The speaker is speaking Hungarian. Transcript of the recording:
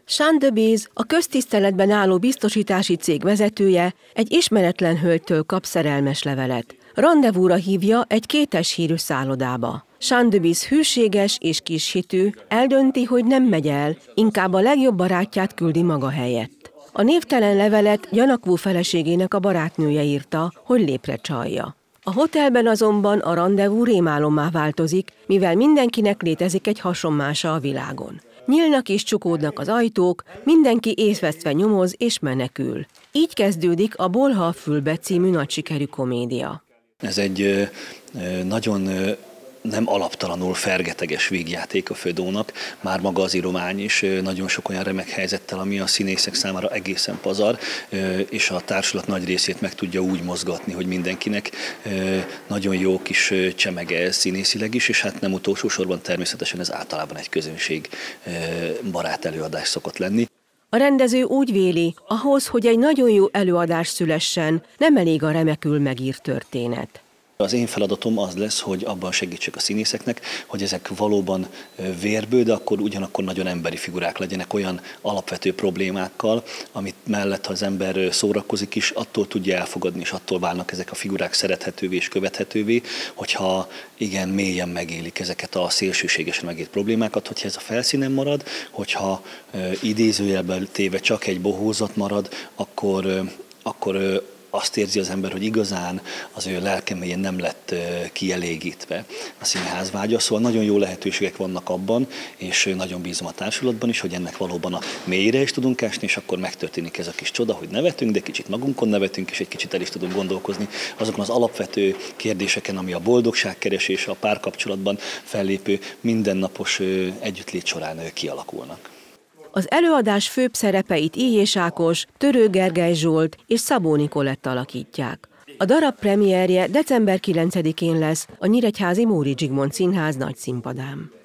Jeanne de Biz, a köztiszteletben álló biztosítási cég vezetője, egy ismeretlen hölgytől kap szerelmes levelet. Randevúra hívja egy kétes hírű szállodába. Jeanne de Biz hűséges és kishitű, eldönti, hogy nem megy el, inkább a legjobb barátját küldi maga helyett. A névtelen levelet gyanakvó feleségének a barátnője írta, hogy lépre csalja. A hotelben azonban a randevú rémálommá változik, mivel mindenkinek létezik egy hasonmása a világon. Nyílnak és csukódnak az ajtók, mindenki észvesztve nyomoz és menekül. Így kezdődik a Bolha a fülbe című nagy sikerű komédia. Ez egy nagyon nem alaptalanul fergeteges vígjáték a Fedónak, már maga az íromány is nagyon sok olyan remek helyzettel, ami a színészek számára egészen pazar, és a társulat nagy részét meg tudja úgy mozgatni, hogy mindenkinek nagyon jó kis csemege színészileg is, és hát nem utolsó sorban természetesen ez általában egy közönség barát előadás szokott lenni. A rendező úgy véli, ahhoz, hogy egy nagyon jó előadás szülessen, nem elég a remekül megírt történet. Az én feladatom az lesz, hogy abban segítsek a színészeknek, hogy ezek valóban vérből, de akkor ugyanakkor nagyon emberi figurák legyenek olyan alapvető problémákkal, amit mellett, ha az ember szórakozik is, attól tudja elfogadni, és attól válnak ezek a figurák szerethetővé és követhetővé, hogyha igen mélyen megélik ezeket a szélsőségesen megélt problémákat, hogyha ez a felszínen marad, hogyha idézőjelben téve csak egy bohózat marad, akkor azt érzi az ember, hogy igazán az ő lelkeméjén nem lett kielégítve a színház vágya. Szóval nagyon jó lehetőségek vannak abban, és nagyon bízom a társulatban is, hogy ennek valóban a mélyére is tudunk esni, és akkor megtörténik ez a kis csoda, hogy nevetünk, de kicsit magunkon nevetünk, és egy kicsit el is tudunk gondolkozni azokon az alapvető kérdéseken, ami a boldogságkeresés, a párkapcsolatban fellépő mindennapos együttlét során kialakulnak. Az előadás főbb szerepeit Illyés Ákos, Törő Gergely Zsolt és Szabó Nikolett alakítják. A darab premierje december 9-én lesz a nyíregyházi Móricz Zsigmond Színház nagyszínpadán.